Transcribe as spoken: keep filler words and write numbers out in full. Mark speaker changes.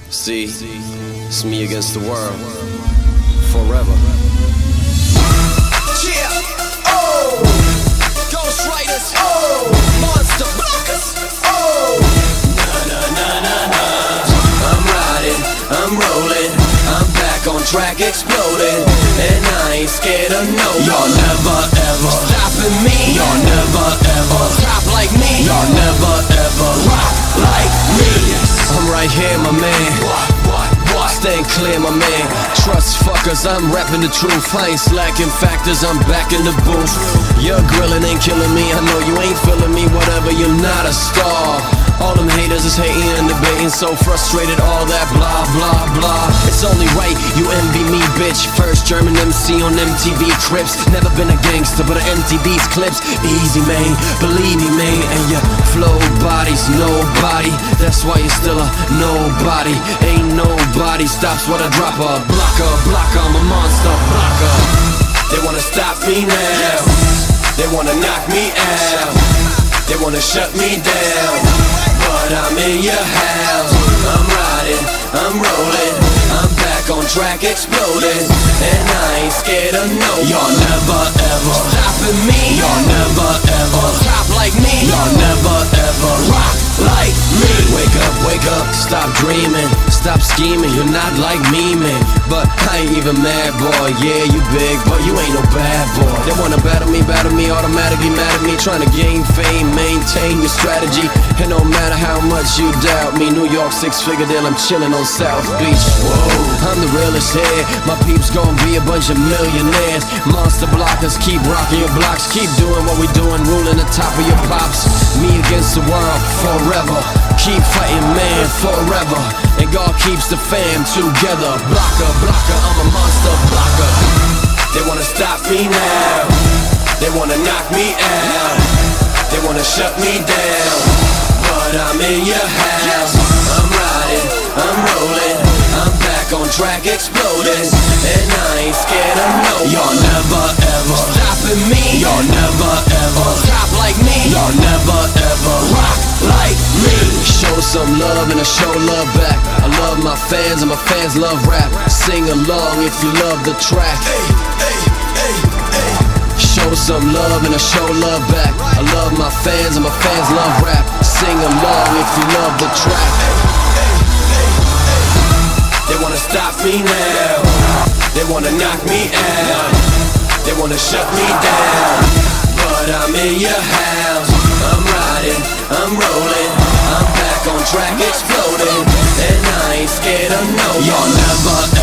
Speaker 1: See, it's me against the world, forever.
Speaker 2: Yeah, oh, Ghost Riders, oh, Monster Blockers, oh, na na na na na. I'm riding, I'm rolling, I'm back on track, exploding, and I ain't scared of no. Y'all never ever stopping me. Y'all never ever top like me. Y'all never ever rock like me.
Speaker 1: I'm right here, my man.
Speaker 2: What, what, what?
Speaker 1: Staying clear, my man. Trust fuckers, I'm rapping the truth. I ain't slacking factors, I'm back in the booth. Your grilling ain't killing me, I know you ain't feeling me. Whatever, you're not a star. All them haters is hating and debating, so frustrated, all that blah, blah, blah. It's only right, you envy me, bitch. First German M C on M T V Crips. Never been a gangster, but I empty these clips. Easy, man, believe me, man. And your flow body's nobody. That's why you're still a nobody. Ain't nobody stops when I drop a blocker, blocker, I'm a monster blocker.
Speaker 2: They wanna stop me now. They wanna knock me out. They wanna shut me down. But I'm in your house. I'm riding, I'm rolling, I'm back on track, exploding, and I ain't scared of no. Y'all never ever stopping me. Y'all never ever top like me. Y'all never ever rock like me.
Speaker 1: Wake up, wake up, stop dreaming, stop scheming. You're not like me, man. But I ain't even mad, boy. Yeah, you big, but you ain't no bad boy. They wanna battle me, battle me, automatically mad at me. Trying to gain fame, maintain your strategy. And no matter how much you doubt me, New York six-figure deal, I'm chilling on South Beach. Whoa, I'm the realest here. My peeps gon' be a bunch of millionaires. Monster blockers, keep rocking your blocks. Keep doing what we doing, ruling the top of your pops. Me against the world, forever. Keep fighting, man, forever. And God keeps the fam together. Blocker, blocker, I'm a monster blocker.
Speaker 2: They wanna stop me now. They wanna knock me out. They wanna shut me down. But I'm in your house. I'm riding, I'm rolling, I'm back on track, exploding, and I ain't scared of no. Y'all never ever stopping me. Y'all never ever top like me. Y'all never ever rock like me.
Speaker 1: Show some love and I show love back. I love my fans and my fans love rap. Sing along if you love the track.
Speaker 2: Hey, hey, hey, hey.
Speaker 1: Show some love and I show love back. I love my fans and my fans love rap. Sing along if you love the track.
Speaker 2: They wanna stop me now. They wanna knock me out. They wanna shut me down. But I'm in your house. I'm riding, I'm rolling, I'm back on track, exploding, and I ain't scared of no. Y'all never